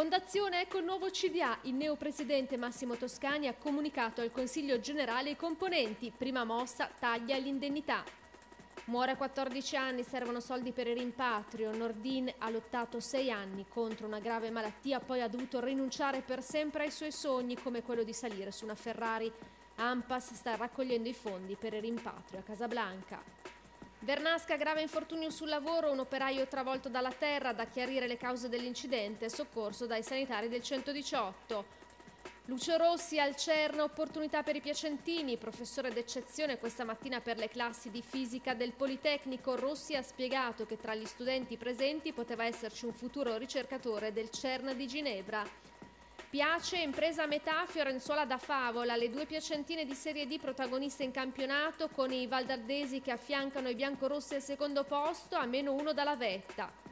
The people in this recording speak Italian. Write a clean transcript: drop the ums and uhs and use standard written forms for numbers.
Fondazione Ecco il nuovo CDA, il neopresidente Massimo Toscani ha comunicato al Consiglio generale i componenti, prima mossa taglia l'indennità. Muore a 14 anni, servono soldi per il rimpatrio. Nordin ha lottato 6 anni contro una grave malattia, poi ha dovuto rinunciare per sempre ai suoi sogni, come quello di salire su una Ferrari. Ampas sta raccogliendo i fondi per il rimpatrio a Casablanca. Vernasca, grave infortunio sul lavoro, un operaio travolto dalla terra, da chiarire le cause dell'incidente, soccorso dai sanitari del 118. Lucio Rossi al CERN, opportunità per i piacentini, professore d'eccezione questa mattina per le classi di fisica del Politecnico. Rossi ha spiegato che tra gli studenti presenti poteva esserci un futuro ricercatore del CERN di Ginevra. Piace, impresa a metà, Fiorenzuola da favola, le due piacentine di Serie D protagoniste in campionato con i valdardesi che affiancano i biancorossi al secondo posto a -1 dalla vetta.